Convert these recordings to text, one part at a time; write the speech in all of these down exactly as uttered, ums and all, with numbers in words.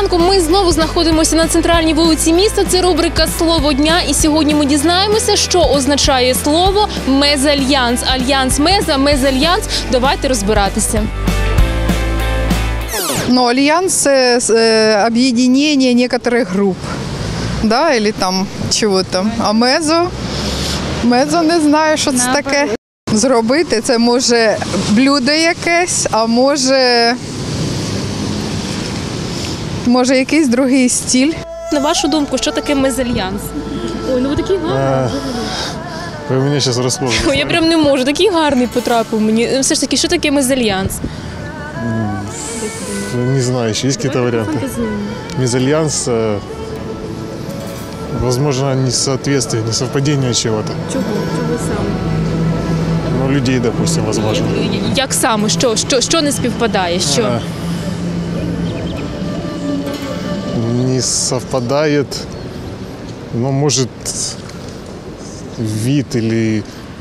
ранку. Ми знову знаходимося на центральній вулиці міста. Це рубрика «Слово дня». І сьогодні ми дізнаємося, що означає слово «мезальянс». Альянс «меза», «мезальянс». Давайте розбиратися. Ну, альянс – это объединение некоторых групп, да, или там чего-то. А мезо, мезо не знаю, що це таке. Зробити це може блюдо якесь, а може, може якийсь другий стиль. На вашу думку, що таке мезальянс? Ой, ну ви такий гарний. Ви мене зараз розповідаєте. Ой, я прям не можу, такий гарний потрапив мені. Все ж таки, що таке мезальянс? Не знаю, еще есть какие-то варианты. Мезальянс, возможно, несоответствие, несовпадение чего-то. Чого? Чого саме? Ну, людей, допустим, возможно. Як саме? Що? Що, що не співпадає? Що? А, не совпадает, но может вид или...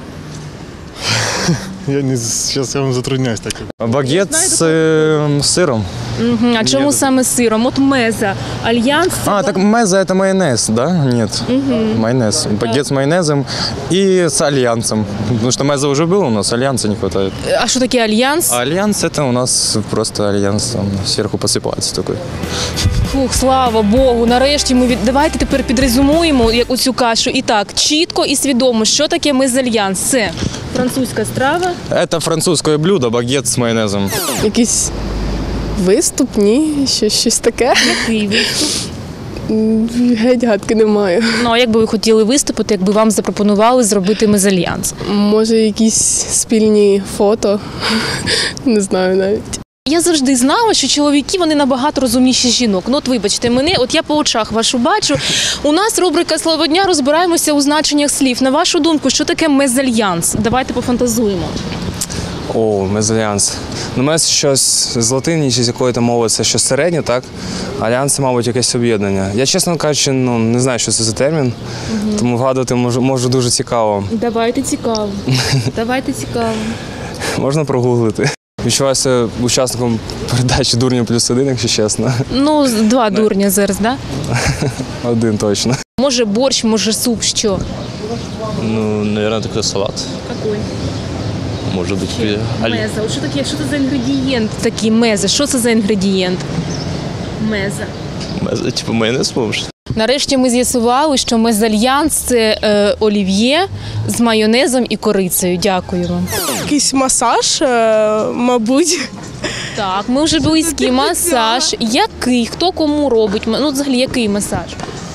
Я не, сейчас я вам затрудняюсь так. Багет з э, сиром. Угу. А чому саме з сиром? От меза. Альянс. А, так меза это майонез, да? Нет. Угу. Майонез. Багет с майонезом и с альянсом. Потому что меза уже был у нас, альянса не хватает. А що таке альянс? А альянс это у нас просто альянс, там сверху посыпается такой. Фух, слава Богу, нарешті ми від... Давайте тепер підрезюмуємо як оцю кашу. І так, чітко і свідомо, що таке мезальянс. Це французька страва. Это французское блюдо, багет с майонезом. Якийсь виступ, ні, щось, щось таке. Який виступ? Геть гадки не маю. Ну, а як би ви хотіли виступити, якби вам запропонували зробити мезальянс? Може, якісь спільні фото, не знаю навіть. Я завжди знала, що чоловіки, вони набагато розумніші жінок. Ну, от вибачте мене, от я по очах вашу бачу. У нас рубрика «Слово дня», розбираємося у значеннях слів. На вашу думку, що таке мезальянс? Давайте пофантазуємо. О, мезальянс. Ну, мез щось з латині чи з якої-то мови, це щось середнє, так? Альянс – це, мабуть, якесь об'єднання. Я, чесно кажучи, ну, не знаю, що це за термін, угу. Тому вгадувати можу, можу дуже цікаво. Давайте цікаво. Давайте цікаво. Можна прогуглити. Відчуваюся учасником передачі «Дурні плюс один», якщо чесно. Ну, два дурня зараз, так? Да? Один точно. Може борщ, може суп, що? Ну, наверное, такой салат. Какой? Может быть, меза. От що таке? Що це за інгредієнт такий меза? Що це за інгредієнт? Меза. Меза, типу майонез, може? Нарешті ми з'ясували, що мезальянс – це е, олів'є з майонезом і корицею. Дякую вам. Якийсь масаж, е, мабуть. Так, ми вже близькі. Масаж. Який? Хто кому робить? Ну, взагалі, який масаж?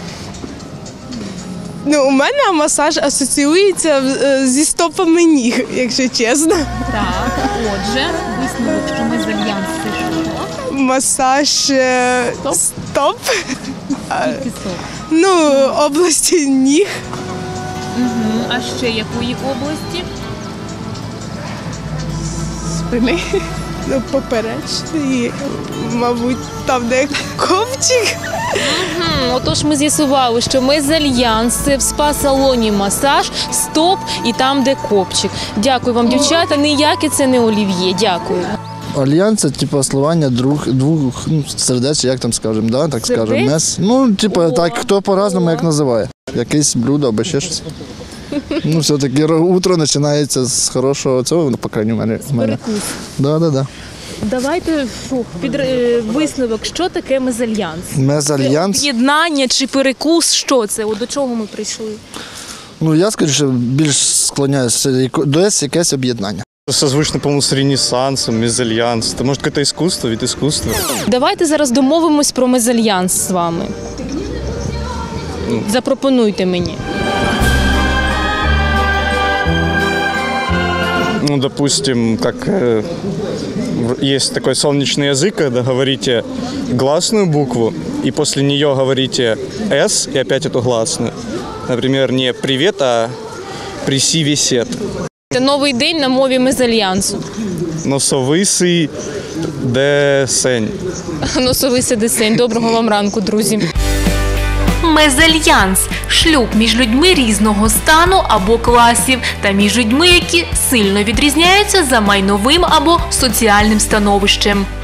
Ну, у мене масаж асоціюється зі стопами ніг, якщо чесно. Так, отже, висновок, що мезальянс – це що? Масаж е, стоп. стоп. Тільки стоп. Ну, області ніг. Угу. А ще якої області? Спини. Ну, поперечний, мабуть, там, де копчик. Угу. Отож, ми з'ясували, що мезальянс – це в спа-салоні масаж, стоп і там, де копчик. Дякую вам, дівчата. Ніяке це не олів'є. Дякую. Альянс – це, типу, словання двох, двох ну, сердець, як там скажемо, да? Так скажемо, мес. Ну, типу, так, хто по-разному як називає. Якесь блюдо або ще щось. Ну, все-таки утро починається з хорошого цього, по крайній мере. З перекусу. Да, да, да. Давайте фу, під е, висновок, що таке мезальянс? Мезальянс? Об'єднання чи перекус, що це? О, до чого ми прийшли? Ну, я, скоріше, більш склоняюся до якесь об'єднання. Созвучно, по-моему, с Ренессансом, мезальянс. Это, может, какое-то искусство, вид искусства? Давайте зараз домовимось про мезальянс з вами. Запропонуйте мені. Ну, допустим, как э, есть такой солнечный язык, когда говорите гласную букву, и после нее говорите «с» и опять эту гласную. Например, не «привет», а «присі-вісет». Це новий день на мові мезальянсу. Носовисий десень. Носовисий десень. Доброго вам ранку, друзі. Мезальянс – шлюб між людьми різного стану або класів та між людьми, які сильно відрізняються за майновим або соціальним становищем.